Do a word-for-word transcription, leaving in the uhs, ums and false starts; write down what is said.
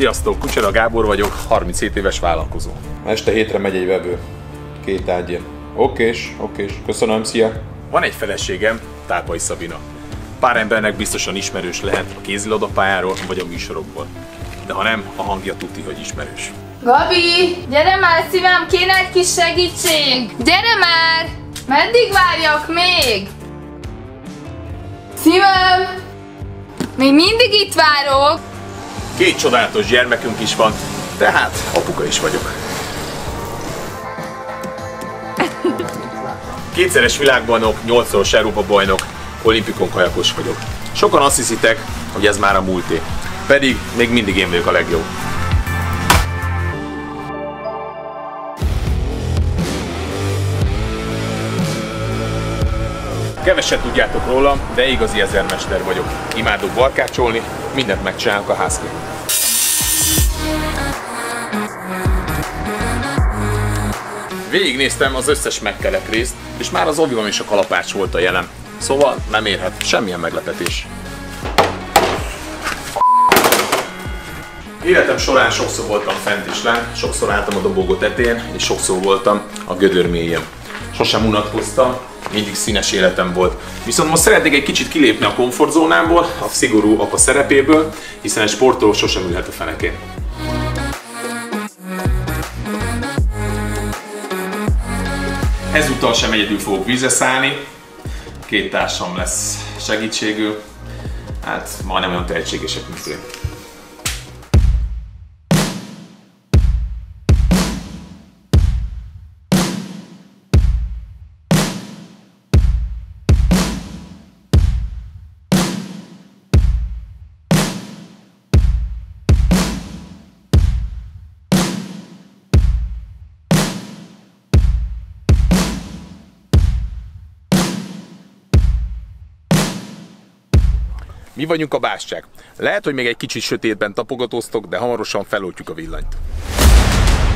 Sziasztok, Kucsera Gábor vagyok, harminchét éves vállalkozó. Este hétre megy egy vevő. Két ágyén. Okés, okés. Köszönöm, szia. Van egy feleségem, Tápai Szabina. Pár embernek biztosan ismerős lehet a kézilabdapályáról vagy a műsorokból. De ha nem, a hangja tuti, hogy ismerős. Gabi, gyere már szívem, kéne egy kis segítség! Gyere már! Meddig várjak még? Szívem! Még mindig itt várok! Két csodálatos gyermekünk is van, tehát apuka is vagyok. Kétszeres világbajnok, nyolcszoros Európa-bajnok, olimpikon kajakos vagyok. Sokan azt hiszitek, hogy ez már a múlté, pedig még mindig én vagyok a legjobb. Keveset tudjátok rólam, de igazi ezermester vagyok. Imádok barkácsolni, mindent megcsinálok a házkép. Végignéztem az összes megkelek részt, és már az oviban is a kalapács volt a jelen. Szóval nem érhet semmilyen meglepetés. Életem során sokszor voltam fent és lent, sokszor álltam a dobogó tetején, és sokszor voltam a gödör mélyén. Sosem unatkoztam, mindig színes életem volt. Viszont most szeretnék egy kicsit kilépni a komfortzónámból, a szigorú apa szerepéből, hiszen egy sportoló sosem ülhet a fenekén. Ezúttal sem egyedül fogok vízre szállni, két társam lesz segítségül, hát majdnem olyan tehetségesek, mint én. Mi vagyunk a bástyák. Lehet, hogy még egy kicsit sötétben tapogatóztok, de hamarosan feloltjuk a villanyt.